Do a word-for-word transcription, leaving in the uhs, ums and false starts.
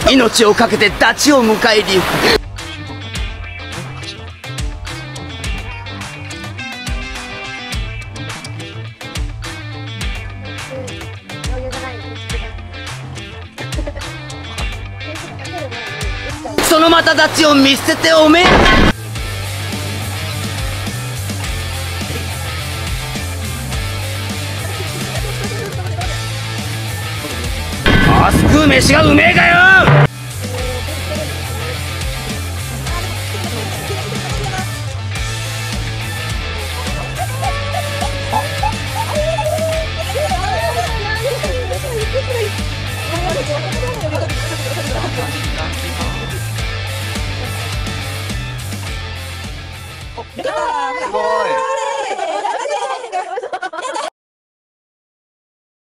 命をかけてダチを迎えに行く。そのまたダチを見捨てておめえあすくう飯がうめえかよ。